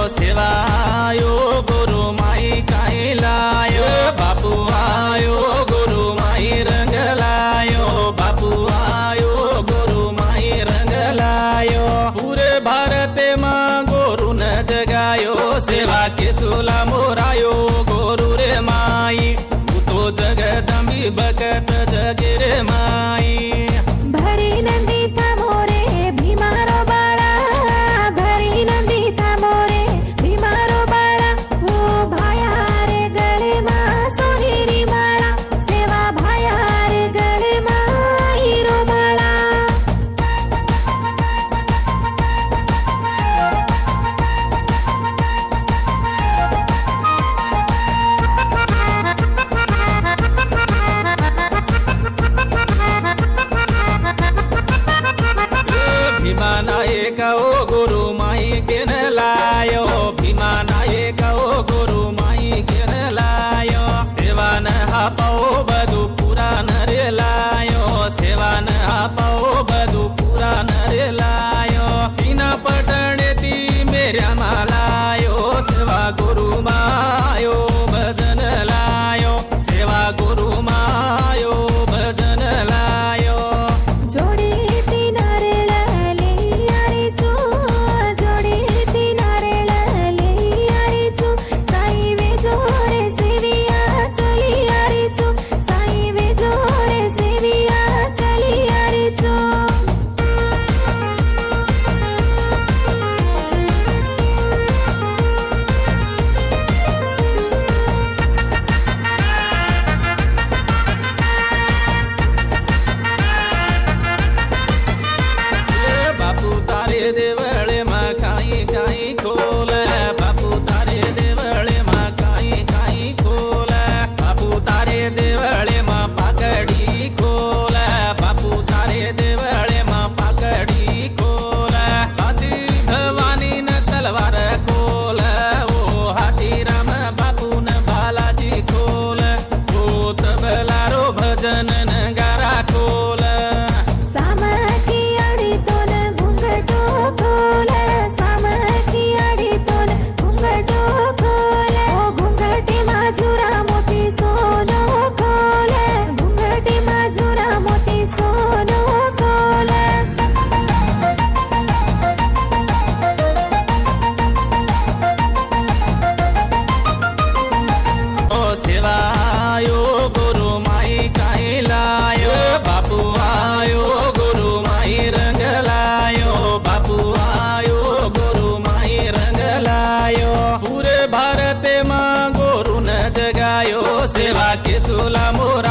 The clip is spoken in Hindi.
सेवा आयो गुरु माई काई लायो बापू आयो गुरु माई रंग लायो बापू आयो गुरु माई रंग लायो पूरे भारत में गुरु न जगायो सेवा के सुला मोरायो गुरु रे माई तू तो जगदम्बी बकत जगे रे माई भरी नंदी था मोरे भीमारो बाड़ा भरी नंदी था मोरे भीमारो बाड़ा वो भाया रे गले मां सोनेरी माला सेवा भाया रे गले मां हीरो माला भीमा नायक ओ गुरु माई के न लायो भीमा नायक ओ गुरु माई के न लायो सेवा न हापाओ बधु पूरा न रे लायो सेवा न हापाओ बधु पूरा न रे लायो चीना पटणे ती मेरा मालायो सेवा गुरु मायो भजन लायो सेवा गुरु मायो भजन लायो जोड़ी देवळे मां काई काई खोल बापू तारे देवळे मां काई काई खोल बापू तारे देवळे मां पाकड़ी खोल बापू तारे देवळे मां पाकड़ी खोल आदि भवानी न तलवार खोल ओ हाथी राम बापू न बालाजी खोल ओ तबलारो भजन न गारा खोल सेवा आयो गुरु माई काई लायो बापू आयो गुरु माई रंग लायो बापू आयो गुरु माई रंग लायो पूरे भारत में गुरु न जगायो सेवा के सुला मोरा